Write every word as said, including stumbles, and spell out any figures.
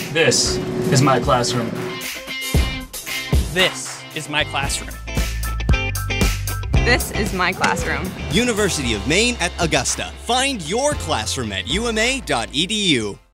This is my classroom. This is my classroom. This is my classroom. University of Maine at Augusta. Find your classroom at U M A dot E D U.